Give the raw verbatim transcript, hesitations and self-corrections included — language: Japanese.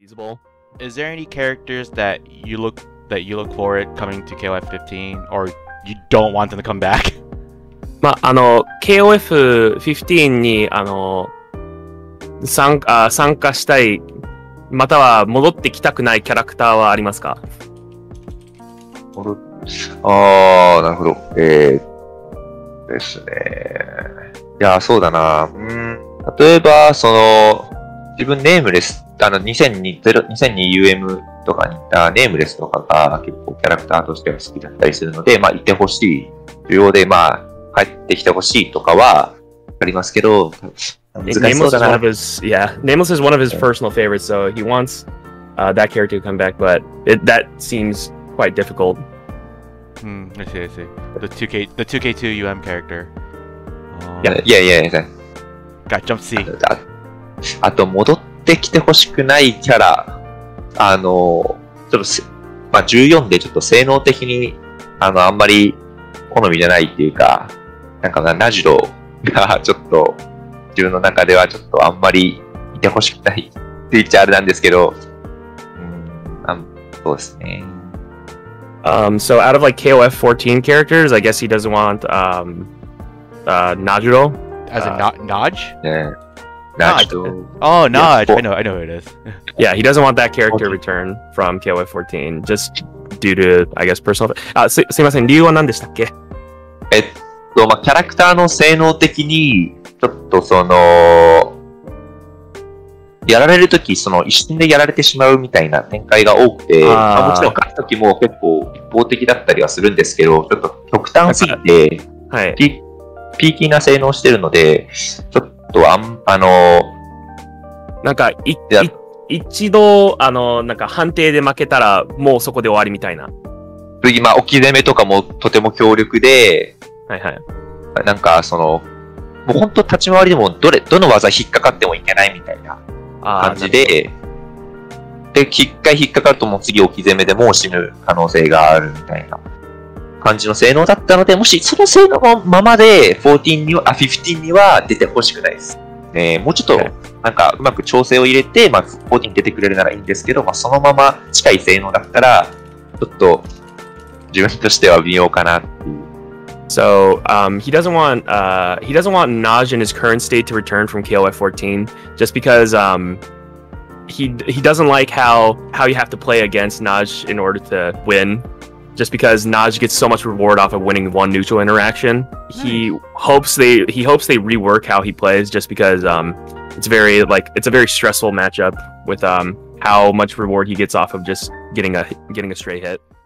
feasible. Is there any characters that you look that you look forward coming to K O F fifteen, or you don't want them to come back? まあ、あの、ケーオーエフフィフティーン に、あの、参あ参加したい、または戻ってきたくないキャラクターはありますか？ ああ、なるほど。えー、ですね。いや、そうだな。うん。例えば、その、自分ネームレス、あの、にせんに ユーエム とかに行ったネームレスとかが結構キャラクターとしては好きだったりするので、まあ、いてほしい。需要で、まあ、帰ってきてほしいとかはありますけど、難しそうだな。 Nameless is one of his, yeah, Nameless is one of his personal favorites, so he wants uh, that character to come back, but it, that seems quite difficult. Hmm, I see, I see. The two K, the two K two U M character. Um, いや、いやいやいや。 got jump C. あ, あと、戻ってきてほしくないキャラ。あの、ちょっと、まあ、じゅうよんでちょっと性能的に、あの、あんまり好みじゃないっていうか、なんかナジロがちょっと、自分の中ではちょっとあんまりいてほしくないって言っちゃあれなんですけど、うん、あそうですね。 Um, so out of like K O F fourteen characters, I guess he doesn't want um, uh, Najiro. As a Uh, Naj? ねナジロ。 Oh, Naj. Yeah. I know, I know who it is. Yeah, he doesn't want that character Okay. return from K O F fourteen, just due to, I guess, personal... あ、す、すいません、理由は何でしたっけ？ えっと、まあ、キャラクターの性能的に、ちょっとその、やられるとき、その一瞬でやられてしまうみたいな展開が多くて、 あーまあ、もちろん勝つときも結構一方的だったりはするんですけど、ちょっと極端すぎて、 はい。 ピピーキーな性能してるので、ちょっとあん、あの、 なんか、い、いや一度、あの、なんか判定で負けたら、もうそこで終わりみたいな。 次、まあ、置き攻めとかもとても強力で、 はいはい。 なんか、その、もう本当立ち回りでもどれ、どの技引っかかってもいけないみたいなあー感じで、で、一回引っかかるともう次置き攻めでもう死ぬ可能性があるみたいな感じの性能だったので、もしその性能のままでじゅうよんには、あ、じゅうごには出てほしくないです。ね、もうちょっと、なんかうまく調整を入れて、まあ、じゅうよんに出てくれるならいいんですけど、まあ、そのまま近い性能だったら、ちょっと自分としては微妙かなっていう。 So um, he doesn't want uh, he doesn't want Naj in his current state to return from K O F fourteen, just because um, he he doesn't like how how you have to play against Naj in order to win. Just because Naj gets so much reward off of winning one neutral interaction, he hopes they he hopes they rework how he plays. Just because um, it's very like it's a very stressful matchup with um, how much reward he gets off of just getting a getting a straight hit.